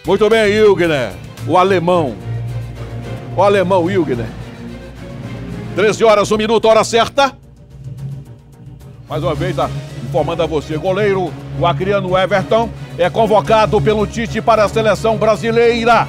Muito bem, Ilgner. O alemão. O alemão Ilgner. 13 horas, 1 minuto, hora certa. Mais uma vez, informando a você, goleiro, o acriano Everton, é convocado pelo Tite para a seleção brasileira.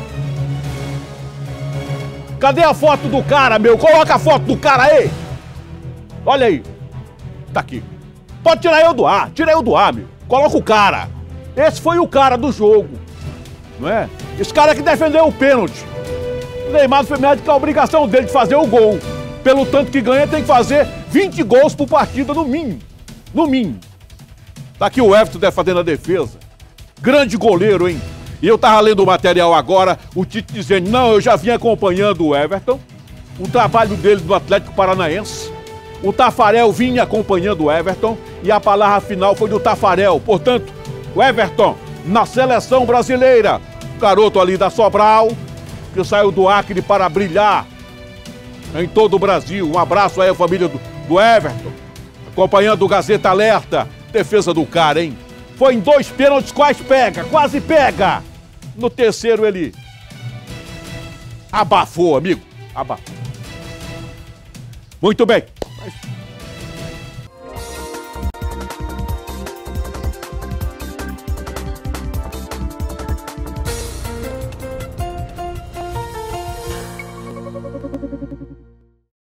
Cadê a foto do cara, meu? Coloca a foto do cara aí. Olha aí. Tá aqui. Pode tirar eu do ar. Tira eu do ar, meu. Coloca o cara. Esse foi o cara do jogo. Não é? Esse cara que defendeu o pênalti. O Neymar foi médico, que a obrigação dele de fazer o gol. Pelo tanto que ganha, tem que fazer 20 gols por partida, no mínimo. No mínimo. Tá aqui o Everton defendendo a defesa. Grande goleiro, hein? E eu tava lendo o material agora, o Tite dizendo, não, eu já vim acompanhando o Everton, o trabalho dele no Atlético Paranaense. O Tafarel vinha acompanhando o Everton e a palavra final foi do Tafarel. Portanto, o Everton na seleção brasileira. O garoto ali da Sobral, que saiu do Acre para brilhar em todo o Brasil. Um abraço aí à família do Everton, acompanhando o Gazeta Alerta. Defesa do cara, hein? Foi em 2 pênaltis, quase pega. No terceiro ele abafou, amigo. Abafou. Muito bem.